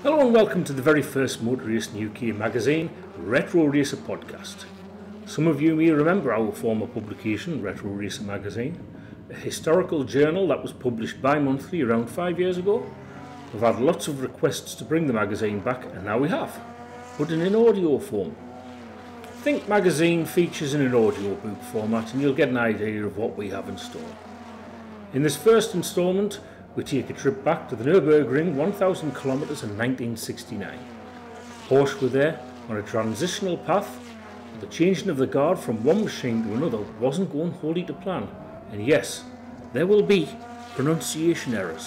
Hello and welcome to the very first motor racing UK magazine, Retro Racer Podcast. Some of you may remember our former publication, Retro Racer Magazine, a historical journal that was published bi-monthly around 5 years ago. We've had lots of requests to bring the magazine back, and now we have, but in an audio form. Think magazine features in an audiobook format and you'll get an idea of what we have in store. In this first instalment, we take a trip back to the Nürburgring 1,000 kilometres in 1969. Porsche were there on a transitional path. The changing of the guard from one machine to another wasn't going wholly to plan. And yes, there will be pronunciation errors.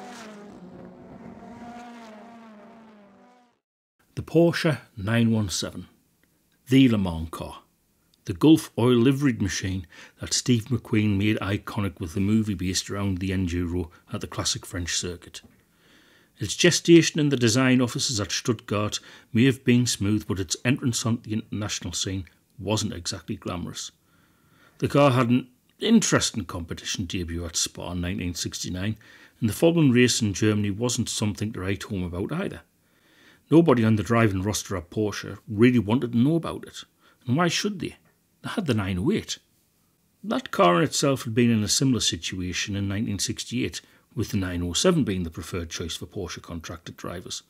The Porsche 917, the Le Mans car. The Gulf oil liveried machine that Steve McQueen made iconic with the movie based around the Enduro at the classic French circuit. Its gestation in the design offices at Stuttgart may have been smooth, but its entrance onto the international scene wasn't exactly glamorous. The car had an interesting competition debut at Spa in 1969, and the following race in Germany wasn't something to write home about either. Nobody on the driving roster at Porsche really wanted to know about it, and why should they? They had the 908. That car in itself had been in a similar situation in 1968, with the 907 being the preferred choice for Porsche contracted drivers.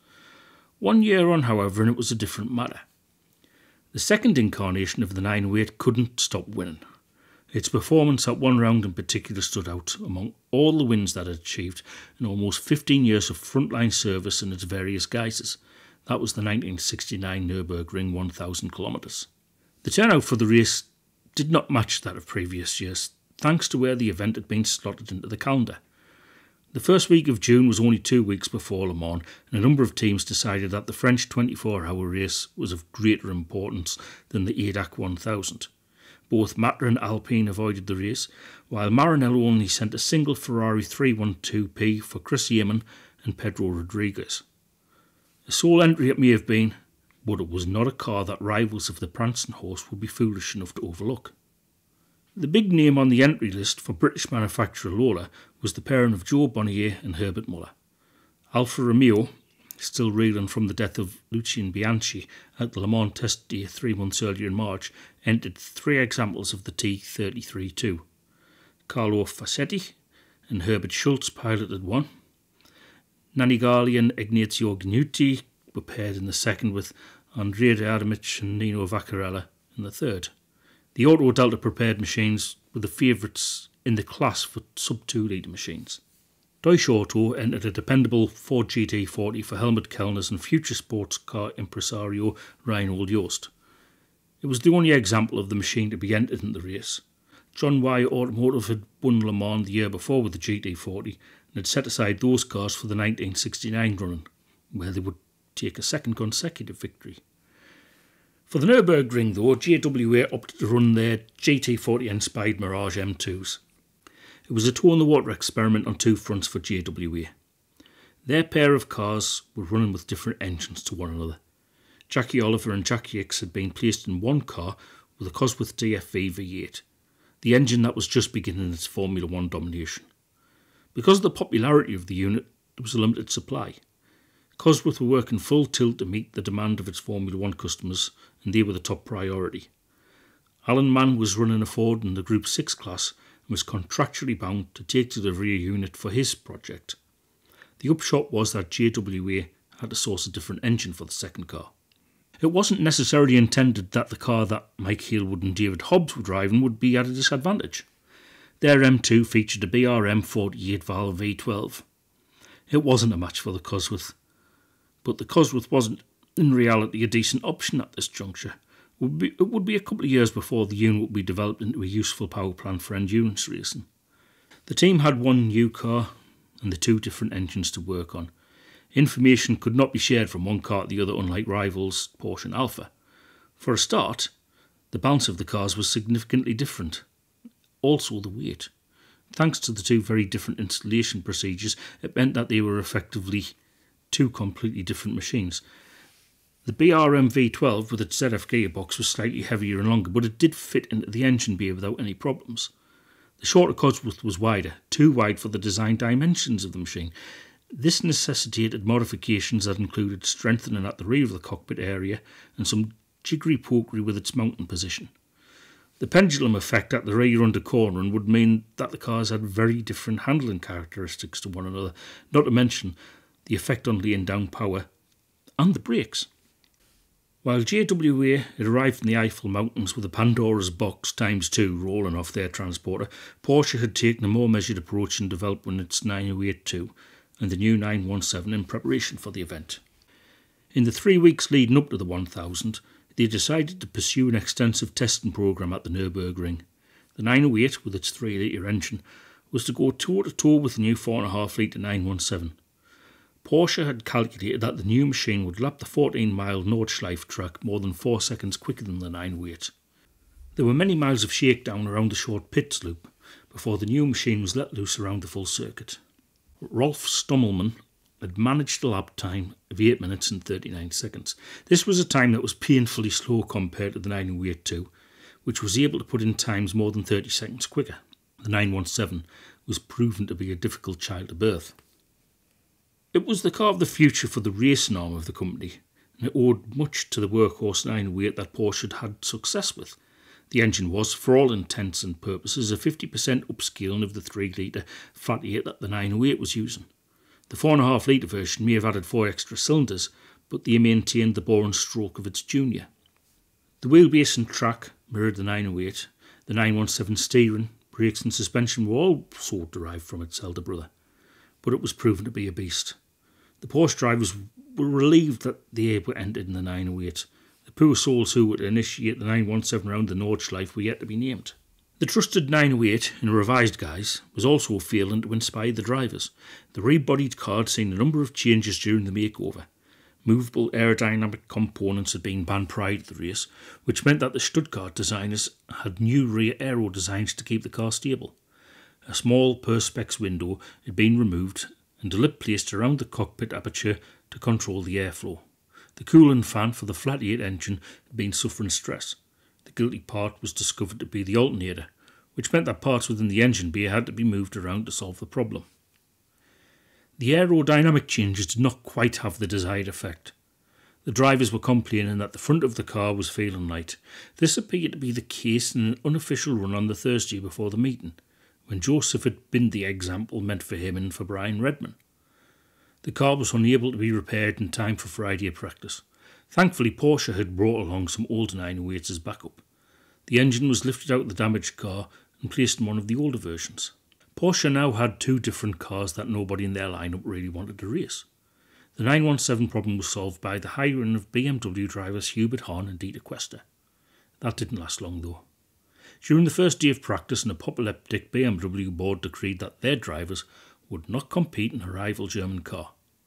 1 year on, however, and it was a different matter. The second incarnation of the 908 couldn't stop winning. Its performance at one round in particular stood out among all the wins that it achieved in almost 15 years of frontline service in its various guises. That was the 1969 Nürburgring 1,000 kilometres. The turnout for the race did not match that of previous years, thanks to where the event had been slotted into the calendar. The first week of June was only 2 weeks before Le Mans, and a number of teams decided that the French 24-hour race was of greater importance than the ADAC 1000. Both Matra and Alpine avoided the race, while Maranello only sent a single Ferrari 312P for Chris Yeaman and Pedro Rodriguez. A sole entry it may have been, but it was not a car that rivals of the Prancing Horse would be foolish enough to overlook. The big name on the entry list for British manufacturer Lola was the pairing of Joe Bonnier and Herbert Muller. Alfa Romeo, still reeling from the death of Lucien Bianchi at the Le Mans test day 3 months earlier in March, entered 3 examples of the T33-2. Carlo Fassetti and Herbert Schultz piloted one. Nanni Galli and Ignazio Gnuti were paired in the second, with Andrea De Adamic and Nino Vaccarella in the third. The Auto Delta prepared machines were the favourites in the class for sub-2 litre machines. Deutsche Auto entered a dependable Ford GT40 for Helmut Kellners and future sports car impresario Reinhold Jost. It was the only example of the machine to be entered in the race. John Y. Automotive had won Le Mans the year before with the GT40 and had set aside those cars for the 1969 running, where they would take a second consecutive victory. For the Nürburgring though, JWA opted to run their GT40-inspired Mirage M2s. It was a toe-in-the-water experiment on 2 fronts for JWA. Their pair of cars were running with different engines to one another. Jackie Oliver and Jack Yates had been placed in one car with a Cosworth DFV V8, the engine that was just beginning its Formula 1 domination. Because of the popularity of the unit, there was a limited supply. Cosworth were working full tilt to meet the demand of its Formula 1 customers, and they were the top priority. Alan Mann was running a Ford in the Group 6 class and was contractually bound to take to the rear unit for his project. The upshot was that JWA had to source a different engine for the second car. It wasn't necessarily intended that the car that Mike Hailwood and David Hobbs were driving would be at a disadvantage. Their M2 featured a BRM 48-valve V12. It wasn't a match for the Cosworth, but the Cosworth wasn't in reality a decent option at this juncture. It would be a couple of years before the unit would be developed into a useful power plant for endurance racing. The team had one new car and the 2 different engines to work on. Information could not be shared from one car to the other, unlike rivals Porsche and Alfa. For a start, the balance of the cars was significantly different. Also the weight. Thanks to the 2 very different installation procedures, it meant that they were effectively 2 completely different machines. The BRM V12 with its ZF gearbox was slightly heavier and longer, but it did fit into the engine bay without any problems. The shorter Cosworth was wider, too wide for the design dimensions of the machine, This necessitated modifications that included strengthening at the rear of the cockpit area and some jiggery-pokery with its mounting position. The pendulum effect at the rear under cornering would mean that the cars had very different handling characteristics to one another, not to mention the effect on laying down power and the brakes. While JWA had arrived in the Eiffel Mountains with a Pandora's Box ×2 rolling off their transporter, Porsche had taken a more measured approach in developing its 908-2 and the new 917 in preparation for the event. In the 3 weeks leading up to the 1000, they decided to pursue an extensive testing programme at the Nürburgring. The 908, with its 3-litre engine, was to go toe-to-toe with the new 4.5-litre 917. Porsche had calculated that the new machine would lap the 14-mile Nordschleife track more than 4 seconds quicker than the 908. There were many miles of shakedown around the short pits loop before the new machine was let loose around the full circuit. Rolf Stommelmann had managed a lap time of 8 minutes and 39 seconds. This was a time that was painfully slow compared to the 908-2, which was able to put in times more than 30 seconds quicker. The 917 was proven to be a difficult child to birth. It was the car of the future for the racing arm of the company, and it owed much to the workhorse 908 that Porsche had had success with. The engine was, for all intents and purposes, a 50% upscaling of the 3-litre flat 8 that the 908 was using. The 4.5-litre version may have added 4 extra cylinders, but they maintained the bore and stroke of its junior. The wheelbase and track mirrored the 908. The 917 steering, brakes and suspension were also derived from its elder brother, but it was proven to be a beast. The Porsche drivers were relieved that they were entered in the 908. The poor souls who would initiate the 917 round the Nordschleife were yet to be named. The trusted 908, in a revised guise, was also failing to inspire the drivers. The rebodied car had seen a number of changes during the makeover. Movable aerodynamic components had been banned prior to the race, which meant that the Stuttgart designers had new rear aero designs to keep the car stable. A small perspex window had been removed and a lip placed around the cockpit aperture to control the airflow. The coolant fan for the flat 8 engine had been suffering stress. The guilty part was discovered to be the alternator, which meant that parts within the engine bay had to be moved around to solve the problem. The aerodynamic changes did not quite have the desired effect. The drivers were complaining that the front of the car was feeling light. This appeared to be the case in an unofficial run on the Thursday before the meeting, when Joseph had been the example meant for him and for Brian Redman. The car was unable to be repaired in time for Friday practice. Thankfully, Porsche had brought along some older 908s as backup. The engine was lifted out of the damaged car and placed in one of the older versions. Porsche now had 2 different cars that nobody in their lineup really wanted to race. The 917 problem was solved by the hiring of BMW drivers Hubert Hahn and Dieter Quester. That didn't last long though. During the first day of practice, an apocalyptic BMW board decreed that their drivers would not compete in a rival German car.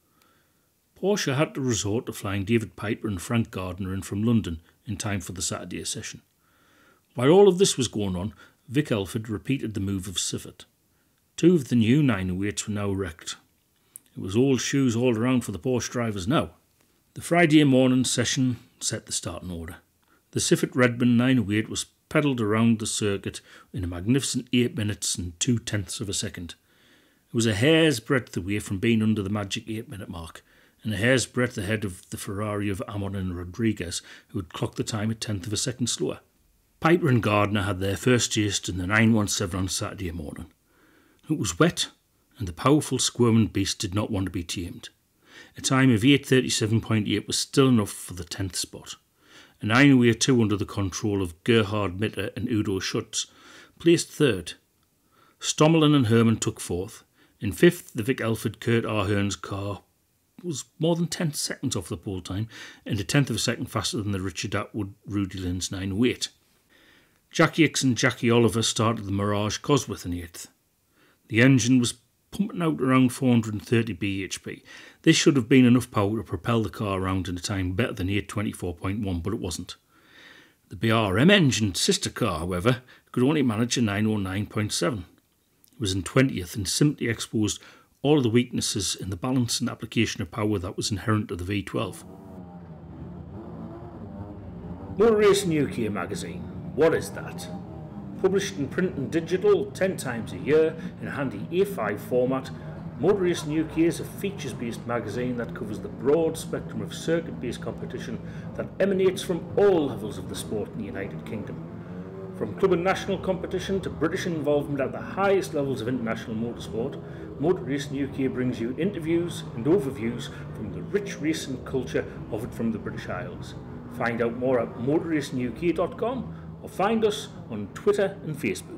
Porsche had to resort to flying David Piper and Frank Gardner in from London in time for the Saturday session. While all of this was going on, Vic Elford repeated the move of Siffert. 2 of the new 908s were now wrecked. It was old shoes all around for the Porsche drivers now. The Friday morning session set the starting order. The Siffert Redman 908 was pedalled around the circuit in a magnificent 8 minutes and 2/10 of a second. It was a hair's breadth away from being under the magic 8-minute mark, and a hair's breadth ahead of the Ferrari of Amon and Rodriguez, who had clocked the time a 1/10 of a second slower. Piper and Gardner had their first taste in the 917 on Saturday morning. It was wet, and the powerful squirming beast did not want to be tamed. A time of 8:37.8 was still enough for the 10th spot. A 908-2 under the control of Gerhard Mitter and Udo Schutz placed 3rd. Stommelen and Hermann took 4th. In 5th, the Vic Elford Kurt Ahern's car was more than 10 seconds off the pole time and a 1/10 of a second faster than the Richard Atwood Rudy Lynn's 908. Jack Hicks and Jackie Oliver started the Mirage Cosworth in 8th. The engine was pumping out around 430 bhp. This should have been enough power to propel the car around in a time better than 8:24.1, but it wasn't. The BRM engine sister car, however, could only manage a 909.7. It was in 20th and simply exposed all of the weaknesses in the balance and application of power that was inherent to the V12. Motor Racing UK magazine. What is that? Published in print and digital 10 times a year in a handy A5 format Motor Racing UK is a features-based magazine that covers the broad spectrum of circuit-based competition that emanates from all levels of the sport in the United Kingdom. From club and national competition to British involvement at the highest levels of international motorsport, Motor Racing UK brings you interviews and overviews from the rich racing culture offered from the British Isles. Find out more at motorracinguk.com or find us on Twitter and Facebook.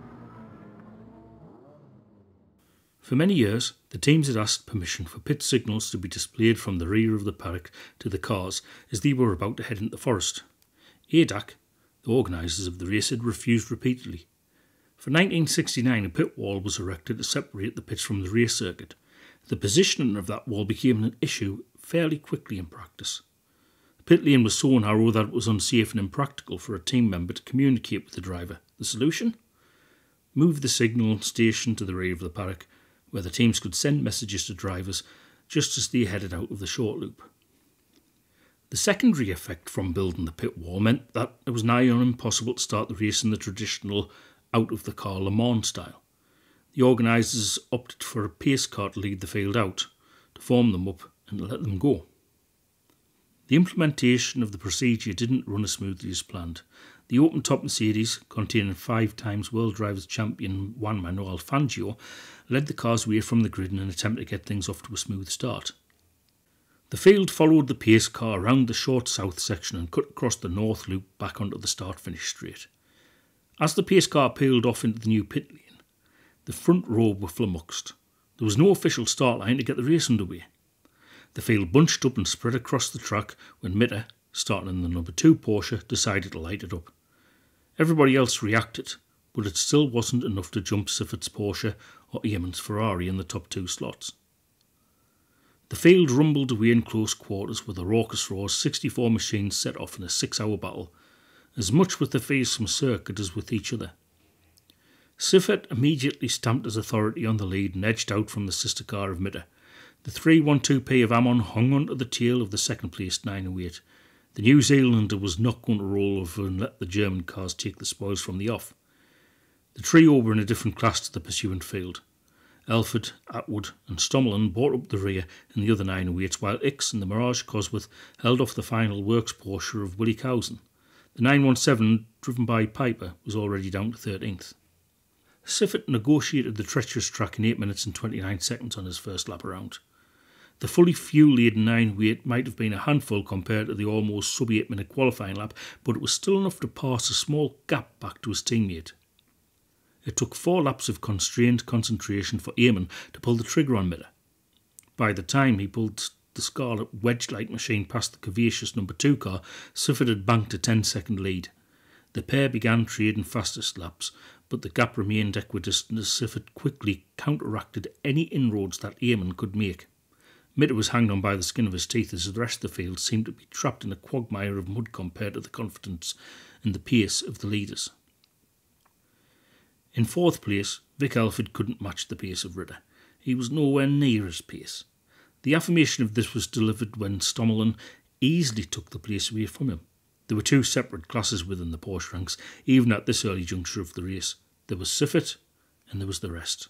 For many years, the teams had asked permission for pit signals to be displayed from the rear of the paddock to the cars as they were about to head into the forest. ADAC, the organisers of the race, had refused repeatedly. For 1969, a pit wall was erected to separate the pits from the race circuit. The positioning of that wall became an issue fairly quickly in practice. The pit lane was so narrow that it was unsafe and impractical for a team member to communicate with the driver. The solution? Move the signal station to the rear of the paddock, where the teams could send messages to drivers just as they headed out of the short loop. The secondary effect from building the pit wall meant that it was nigh on impossible to start the race in the traditional out-of-the-car Le Mans style. The organisers opted for a pace car to lead the field out, to form them up and to let them go. The implementation of the procedure didn't run as smoothly as planned. The open-top Mercedes, containing 5 times World Drivers' Champion Juan Manuel Fangio, led the cars away from the grid in an attempt to get things off to a smooth start. The field followed the pace car around the short south section and cut across the north loop back onto the start-finish straight. As the pace car peeled off into the new pit lane, the front row were flummoxed. There was no official start line to get the race underway. The field bunched up and spread across the track when Mitter, starting in the number 2 Porsche, decided to light it up. Everybody else reacted, but it still wasn't enough to jump Siffert's Porsche or Eamon's Ferrari in the top 2 slots. The field rumbled away in close quarters with a raucous roar as 64 machines set off in a 6-hour battle, as much with the fearsome circuit as with each other. Siffert immediately stamped his authority on the lead and edged out from the sister car of Mitter. The 312P of Ammon hung onto the tail of the second-placed 908. The New Zealander was not going to roll over and let the German cars take the spoils from the off. The trio were in a different class to the pursuant field. Elford, Atwood and Stommelin brought up the rear in the other 908s, while Ix and the Mirage Cosworth held off the final works Porsche of Willie Cowson. The 917, driven by Piper, was already down to 13th. Siffert negotiated the treacherous track in 8 minutes and 29 seconds on his first lap around. The fully fuel-laden 908 might have been a handful compared to the almost sub-8 minute qualifying lap, but it was still enough to pass a small gap back to his teammate. It took 4 laps of constrained concentration for Eamon to pull the trigger on Miller. By the time he pulled the scarlet wedge-like machine past the curvaceous number 2 car, Siffert had banked a 10-second lead. The pair began trading fastest laps, but the gap remained equidistant as Siffert quickly counteracted any inroads that Eamon could make. Mitter was hanging on by the skin of his teeth as the rest of the field seemed to be trapped in a quagmire of mud compared to the confidence and the pace of the leaders. In 4th place, Vic Elford couldn't match the pace of Ritter. He was nowhere near his pace. The affirmation of this was delivered when Stommelin easily took the place away from him. There were 2 separate classes within the Porsche ranks, even at this early juncture of the race. There was Siffert and there was the rest.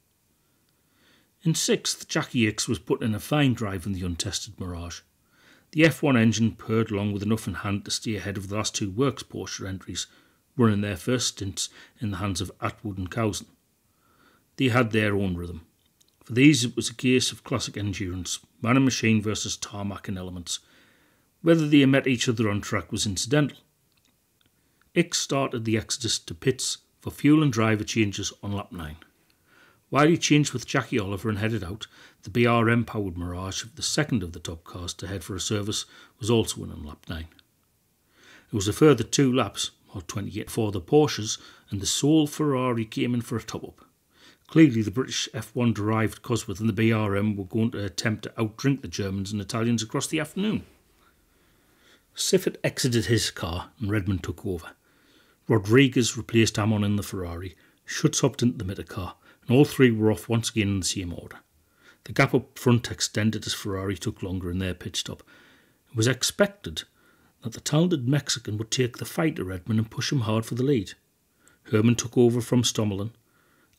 In 6th, Jackie Ix was put in a fine drive in the untested Mirage. The F1 engine purred along with enough in hand to stay ahead of the last 2 works Porsche entries, running their first stints in the hands of Atwood and Cowson. They had their own rhythm. For these it was a case of classic endurance, man and machine versus tarmac and elements. Whether they met each other on track was incidental. Ix started the exodus to pits for fuel and driver changes on lap 9. While he changed with Jackie Oliver and headed out, the BRM-powered Mirage, the second of the top cars to head for a service, was also in on lap 9. It was a further 2 laps, or 28, for the Porsches, and the sole Ferrari came in for a top-up. Clearly the British F1-derived Cosworth and the BRM were going to attempt to outdrink the Germans and Italians across the afternoon. Siffert exited his car and Redmond took over. Rodriguez replaced Ammon in the Ferrari, Schutz hopped into the Mitter car, and all 3 were off once again in the same order. The gap up front extended as Ferrari took longer in their pit stop. It was expected that the talented Mexican would take the fight to Redmond and push him hard for the lead. Herman took over from Stommelin.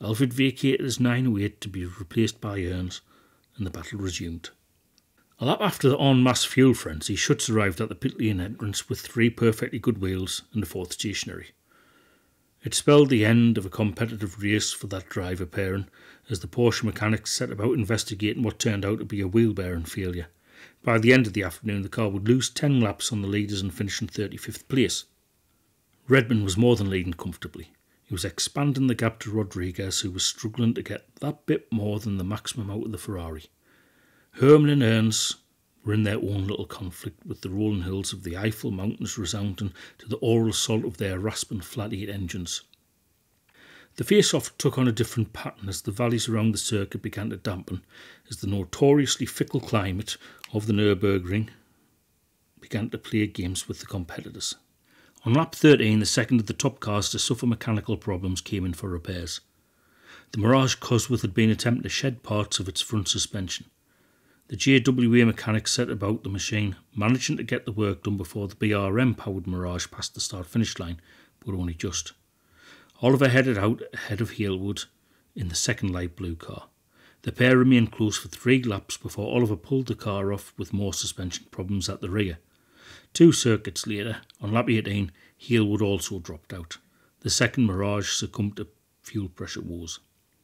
Alfred vacated his 908 to be replaced by Ernst, and the battle resumed. A lap after the en masse fuel frenzy, Schutz arrived at the pit lane entrance with 3 perfectly good wheels and a 4th stationary. It spelled the end of a competitive race for that driver pairing, as the Porsche mechanics set about investigating what turned out to be a wheel bearing failure. By the end of the afternoon, the car would lose 10 laps on the leaders and finish in 35th place. Redman was more than leading comfortably. He was expanding the gap to Rodriguez, who was struggling to get that bit more than the maximum out of the Ferrari. Hermann and Ernst were in their own little conflict, with the rolling hills of the Eiffel Mountains resounding to the oral assault of their rasping flat 8 engines. The face-off took on a different pattern as the valleys around the circuit began to dampen, as the notoriously fickle climate of the Nürburgring began to play games with the competitors. On lap 13, the second of the top cars to suffer mechanical problems came in for repairs. The Mirage Cosworth had been attempting to shed parts of its front suspension. The JWA mechanics set about the machine, managing to get the work done before the BRM-powered Mirage passed the start-finish line, but only just. Oliver headed out ahead of Halewood in the second light blue car. The pair remained close for 3 laps before Oliver pulled the car off with more suspension problems at the rear. 2 circuits later, on lap 18, Halewood also dropped out. The second Mirage succumbed to fuel pressure woes.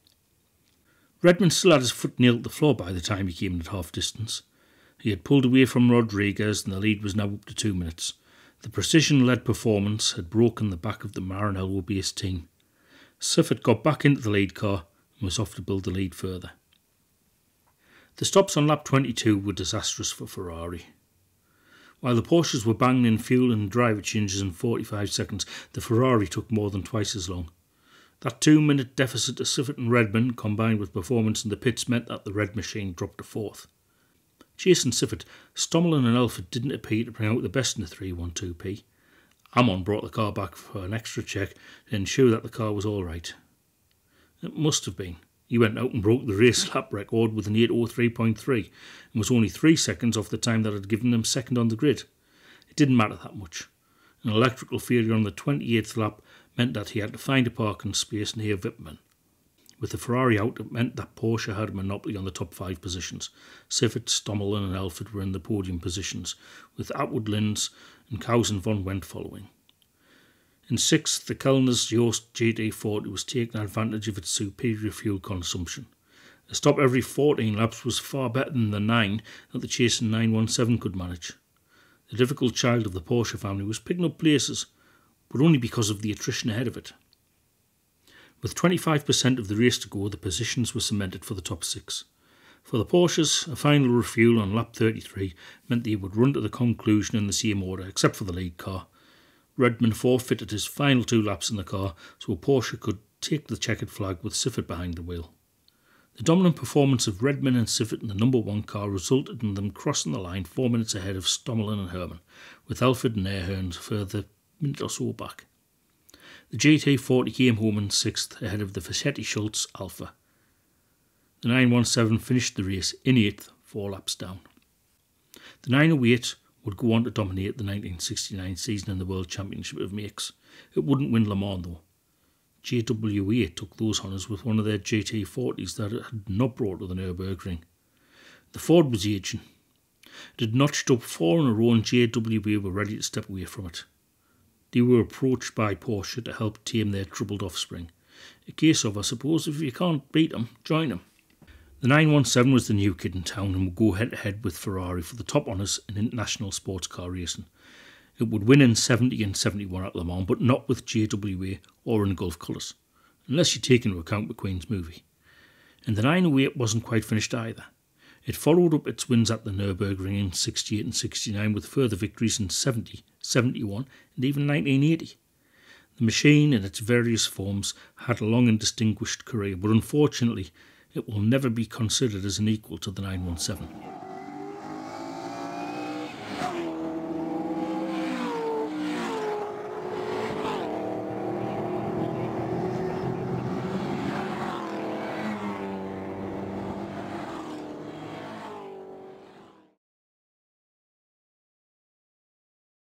Redman still had his foot nailed to the floor by the time he came in at half distance. He had pulled away from Rodriguez and the lead was now up to 2 minutes. The precision-led performance had broken the back of the Maranello-based team. Siffert got back into the lead car and was off to build the lead further. The stops on lap 22 were disastrous for Ferrari. While the Porsches were banging in fuel and driver changes in 45 seconds, the Ferrari took more than twice as long. That 2-minute deficit to Siffert and Redman, combined with performance in the pits, meant that the red machine dropped to 4th. Chasing Siffert, Stommelen and Alfred didn't appear to bring out the best in the 312P. Amon brought the car back for an extra check to ensure that the car was all right. It must have been. He went out and broke the race lap record with an 8:03.3 and was only 3 seconds off the time that had given him second on the grid. It didn't matter that much. An electrical failure on the 28th lap meant that he had to find a parking space near Wittmann. With the Ferrari out, it meant that Porsche had a monopoly on the top 5 positions. Siffert, Stommelen and Alfred were in the podium positions, with Atwood, Linz and Kaus and von Wendt following. In 6th, the Kellner's Jost GT40 was taking advantage of its superior fuel consumption. A stop every 14 laps was far better than the 9 that the chasing 917 could manage. The difficult child of the Porsche family was picking up places, but only because of the attrition ahead of it. With 25% of the race to go, the positions were cemented for the top 6. For the Porsches, a final refuel on lap 33 meant they would run to the conclusion in the same order, except for the lead car. Redman forfeited his final 2 laps in the car, so Porsche could take the checkered flag with Siffert behind the wheel. The dominant performance of Redman and Siffert in the number 1 car resulted in them crossing the line 4 minutes ahead of Stommelen and Hermann, with Alfred and Ahrens a further minute or so back. The GT40 came home in 6th ahead of the Fischetti Schultz Alpha. The 917 finished the race in 8th, 4 laps down. The 908 would go on to dominate the 1969 season in the World Championship of Makes. It wouldn't win Le Mans though. JWA took those honours with one of their GT40s that it had not brought to the Nürburgring. The Ford was aging. It had notched up 4 in a row and JWA were ready to step away from it. They were approached by Porsche to help tame their troubled offspring. A case of, I suppose, if you can't beat them, join them. The 917 was the new kid in town and would go head-to-head with Ferrari for the top honours in international sports car racing. It would win in 70 and 71 at Le Mans, but not with JWA or in Gulf colours, unless you take into account McQueen's movie. And the 908 wasn't quite finished either. It followed up its wins at the Nürburgring in 68 and 69 with further victories in 70, 71 and even 1980. The machine in its various forms had a long and distinguished career, but unfortunately it will never be considered as an equal to the 917.